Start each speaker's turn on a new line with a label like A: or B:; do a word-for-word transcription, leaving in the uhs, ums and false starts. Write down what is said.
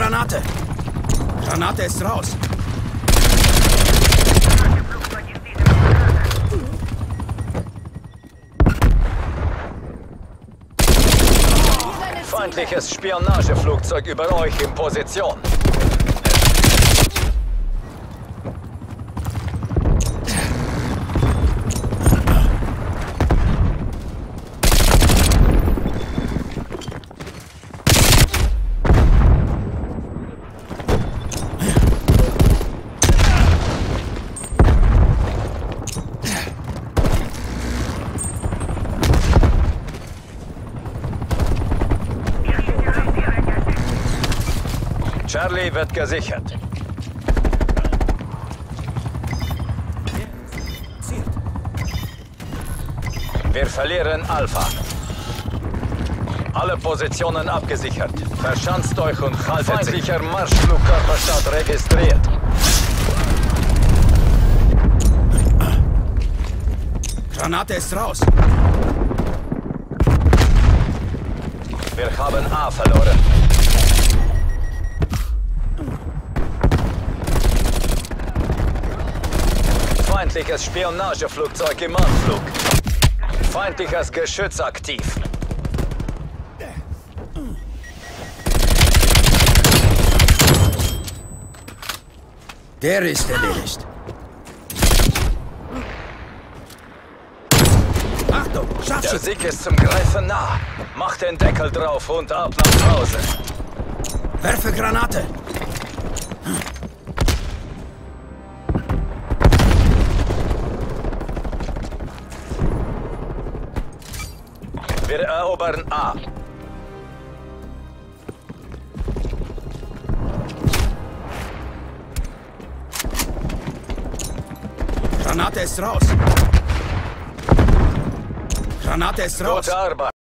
A: Granate! Granate ist raus!
B: Feindliches Spionageflugzeug über euch in Position. Charlie wird gesichert. Wir verlieren Alpha. Alle Positionen abgesichert. Verschanzt euch und haltet sich. Feindlicher Marschflugkörperstart registriert.
A: Granate ist raus!
B: Wir haben A verloren. Feindliches Spionageflugzeug im Anflug. Feindliches Geschütz aktiv.
A: Der ist erledigt. Achtung,
B: Der
A: Scharfschütze!
B: Sieg ist zum Greifen nah. Macht den Deckel drauf und ab nach Hause.
A: Werfe Granate!
B: Wir erobern A.
A: Granate ist raus! Granate ist raus!
B: Gute Arbeit.